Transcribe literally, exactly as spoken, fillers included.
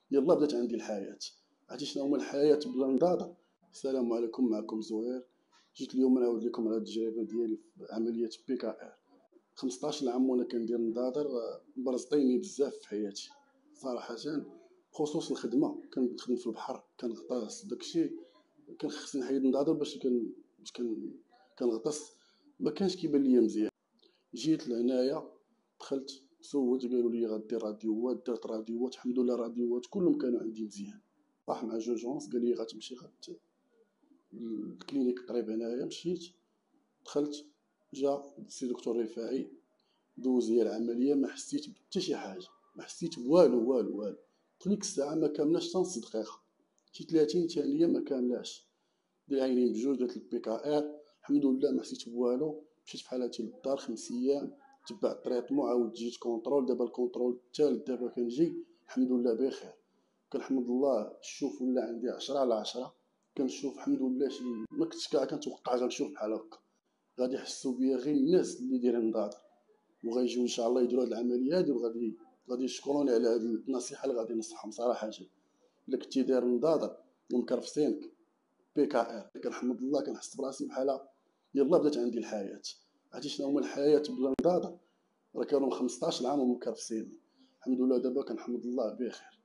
يلا بدات عندي الحياه. عرفتي شنو هما الحياه بلا نضاضه؟ السلام عليكم، معكم زهير. جيت اليوم نعاود لكم على التجربه ديالي في عمليه بي كا ار. خمسطاش عام وانا كندير نضاضر، برزطيني بزاف في حياتي صراحه. بخصوص الخدمه، كنخدم في البحر، كنغطس، داكشي كان خصني نحيد نضاضر باش كن باش كن كنغطس. ما كانش كيبان ليا مزيان. جيت لهنايا، دخلت سولت، قالوا لي غدير راديوات. درت راديوات، الحمد لله الراديوات كلهم كانوا عندي مزيان. طاح مع جوجونس، قال لي غتمشي غت الكلينيك قريب هنايا. مشيت، دخلت، جا السي دكتور رفاعي، دوز لي العمليه. ما حسيت بحتى شي حاجه، ما حسيت بوالو والو والو. ديك الساعه ما كاملاش حتى نص دقيقه، شي ثلاثين ثانيه ما كاملاش. دير عينين بجوج، درت البي كا ار، الحمد لله ما حسيت بوالو. مشيت بحال هادشي للدار خمس ايام، تبعت التريطمون، عاود جيت كونطرول. دابا الكونطرول الثالث دابا كنجي، الحمد لله بخير. كنحمد الله. الشوف ولا عندي عشرة على عشرة. كنشوف الحمد لله. شي ما كنتش كاع كنتوقع غنشوف بحال هكا. غادي يحسوا بيا غير الناس اللي دايرين نضاضر، وغيجيو ان شاء الله يديروا هاد العمليه هادي، وغادي غادي يشكروني على هاد النصيحه اللي غادي نصحهم صراحه. الا كنتي داير نضاضر ومكرفسينك، بي كا ار، كنحمد الله. كنحس براسي بحال يلا بدات عندي الحياه. عرفتي شنو هما الحياه بلا نضاضر؟ راه كانوا خمسطاش عام ومكرفسين. الحمد لله دابا كنحمد الله بخير.